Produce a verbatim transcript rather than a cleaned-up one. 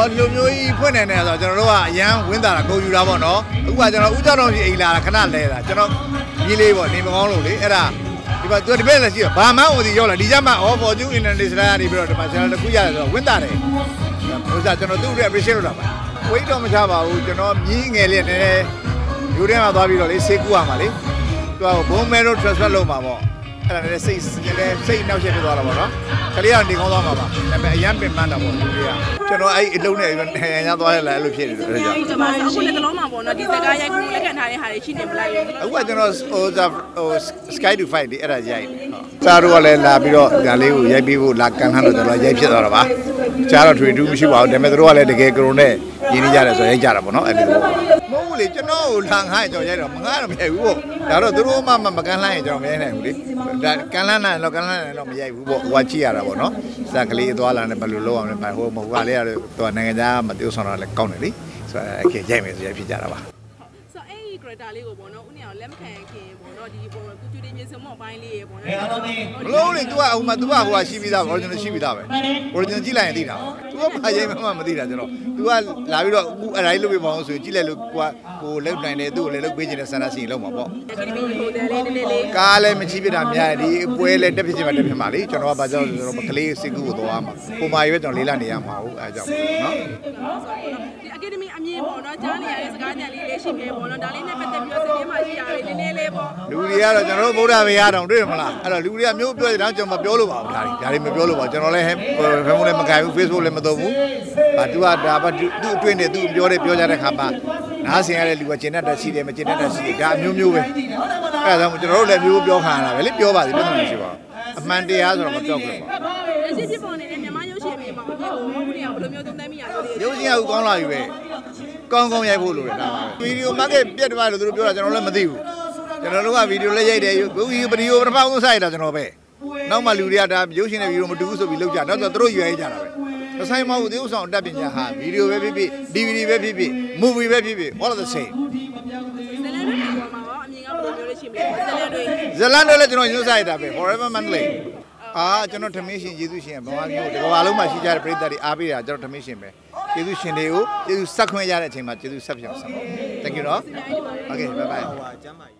ဒီလိုမျိုးကြီးဖွင့်နေတယ်ဆိုတော့ကျွန်တော်တို့ကအရန်ဝင်းတာတာကုန်ယူတာပေါ့နော်အခုကကျွန်တော်ဦးကျော်တော်ကြီးအိမ်လာတာခဏလဲတာကျွန်တော်ကြီးလေးပေါ့နေမကောင်းလို့လေအဲ့ဒါဒီမှာသူဒီဘက်လည်းရှိတယ်ဘာမှမသိရောက်လာဒီကြမှာ all for you international ကနေပြီးတော့ဒီမှာကျွန်တော်တခုရတယ်ဆိုတော့ဝင်းတာတယ်ဥစ္စာကျွန်တော်သူ့အတွက် appreciate လုပ်တာပါဝိတ်တော့မချပါဘူးကျွန်တော်မြင်းငယ်လေးနည်းနည်းယူထဲမှာသွားပြီးတော့လေဆေးကူရမှာလေသူကဘုံမဲတို့ transfer လုပ်မှာပေါ့အဲ့ဒါလည်းစိတ်လည်းစိတ်နောက်ချက်ဖြစ်သွားတာပေါ့နော်ကလေးကနေကောင်းသွားမှာပါဒါပေမဲ့အရန်ပင်ပန်းတာပေါ့လူတွေကကျွန်တော်အဲ့အလုံးနဲ့ရရသွားရလာအဲ့လိုဖြစ်နေတယ်အဲ့ကြောင့်ကျွန်တော်အခုလည်းတလုံးမှာပေါ့နော်ဒီစကားရိုက်ဖို့လက်ကထားတဲ့ဟာတွေရှိနေမလားအခုကကျွန်တော်ဟိုဟို sky to fight အဲ့ဒါရိုက်ဟုတ်စားတော့လည်းလာပြီးတော့ဒါလေးကိုရိုက်ပြီးဖို့လာကန်လှမ်းတော့ကျွန်တော်ရိုက်ဖြစ်သွားတာပါကြားတော့ထွေထူးမရှိပါဘူးဒါပေမဲ့တို့ကလည်းတကယ်ကရုံနဲ့ရင်းနှီးကြတယ်ဆိုရိုက်ကြတာပေါ့နော်အဲ့ဒီလိုမဟုတ်ဘူးလေကျွန်တော်ကိုလာငှားရင်ကျွန်တော်ရိုက်တော့မငှားတော့မရိုက်ဘူးပေါ့ဒါတော့တို့မှမကန်လှမ်းရင်ကျွန်တော်မရိုက်နိုင်ဘူးလေဒါကန်လှမ်းနိုင်တော့ကန်လှမ်းနိုင်တော့မရိုက်ဘူးပေါ့ဟိုကကြည့်ရတာပေါ့နော်စကလေးသွားလာနေဘယ်လိုလုပ်အောင်လဲဟိုမဟုတ်ကလေးကတော့သူကနိုင်ငံသားမသိဆောင်တော့လည်းကောင်းတယ်လေဆိုတော့အဲ့ရိုက်မယ်ဆိုရိုက်ဖြစ်ကြတာပါဆိုအဲ့ဒီ character လေးကိုပေါ့နော်ဦးနေအောင်လက်မခံခင်ပေါ့နော်ဒီပေါ့သူကျွေးမြေစမော့ပိုင်းလေးရေပေါ့နော်မလို့လေ तू ကဟိုမှာ तू ကဟိုကရှိပြီးသား original ရှိပြီးသားပဲ original ကြည့်လိုက်ရင်သိတာ तू ကဘာရိုက်မှမသိတာကျွန်တော် तू ကလာပြီးတော့အခုအဲ့ဒါလေးလုပ်ပေးပါအောင်ဆိုရင်ကြည့်လိုက်လို့ကိုကဟိုလောက်နိုင်တယ်သူ့ကိုလည်းလုပ်ပေးခြင်းနဲ့ဆန္ဒရှိရင်လုပ်မှာပေါ့ကားလည်းမချီးပြတာများတယ်ဒီပွဲလည်းတက်ဖြစ်ချင်မှတက်ဖြစ်မှာလေကျွန်တော်ကဘာကြောင့်ဆိုတော့ကလေးစစ်ကူကိုသွားမှာပုံမှန်ရွေးကျွန်တော်လေးလာနေရမှာဟုတ်အဲကြောင့်နော်ဒီ academy အမြင်ပေါ့နော်ကြားနေရတဲ့စကားညံလေးလေးရှိပြီပေါ့နော်ဒါလေးနဲ့ပတ်သက်ပြီးတော့စိတ်ထဲမှာရှိရတယ်နည်းနည်းလေးပေါ့လူတွေကတော့ကျွန်တော်တို့ဗုဒ္ဓဘာသာတောင်တွေ့ရမလားအဲ့တော့လူတွေကမျိုးပြောတယ်တော့ကျွန်တော်မပြောလို့ပါဘူးဒါတွေဒါတွေမပြောလို့ပါကျွန်တော်လည်းဖုန်းလည်းမကင်ဘူး Facebook လည်းမသုံးဘူးဘာသူကဒါဘာသူ့အတွင်းနဲ့သူပြောတယ်ပြောကြတဲ့ခါမှာနားဆင်ရတဲ့လူကကျင်တတ်တာရှိတယ်မကျင်တတ်တာရှိတယ်ဒါအမျိုးမျိုးပဲအဲ့ဒါကြောင့်ကျွန်တော်တို့လည်းမျိုးပြောခံရတာပဲလေပြောပါစီပြဿနာမရှိပါဘူးအမှန်တရားဆိုတော့မပြောဘူးပေါ့လက်ရှိဖြစ်ပေါ်နေတဲ့မြန်မာရုပ်ရှင်တွေမှာအဖြစ်ကိုဘုရားဘယ်လိုမျိုးသုံးသပ်မိရလဲရုပ်ရှင်ကကောင်းလာပြီပဲကောင်းကောင်းရိုက်ဖို့လိုတယ်ဒါပါပဲဗီဒီယိုမားကတ်ပြတ်သွားလို့သူတို့ပြောတာကျွန်တော်လည်းမသိဘူးကျွန်တော်တို့ကဗီဒီယိုလည်းရိုက်တယ်ဗီဒီယိုဗီဒီယိုပထမဆုံးစိုက်တာကျွန်တော်ပဲနောက်မှလူတွေကဒါရုပ်ရှင်နဲ့ဗီဒီယိုမတူဘူးဆိုပြီးလောက်ကြတော့သူတို့ရွေးကြတာပဲမဆိုင်မဟုတ်သေဥဆောင်တက်ပညာဟာဗီဒီယိုပဲဖြစ်ဖြစ် ဒီဗီဒီပဲဖြစ်ဖြစ် movie ပဲဖြစ်ဖြစ် all of the same ဇလန်တွေလည်းကျွန်တော်ညွှန်ဆိုင်တာပဲ forever monthly အာကျွန်တော်ထမင်းရှင်ယေရှုရှင်ဗမာမျိုးဒီကမ္ဘာလုံးမှာရှိကြတဲ့ပရိသတ်တွေအားပေးတာကျွန်တော်ထမင်းရှင်ပဲယေရှုရှင်တွေကိုယေရှုဆက်ခွင့်ရတဲ့အချိန်မှာယေရှုဆက်ပြောင်းဆက်ပါ Thank you နော် Okay bye bye